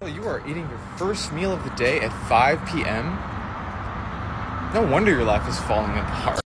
You are eating your first meal of the day at 5 p.m.? No wonder your life is falling apart.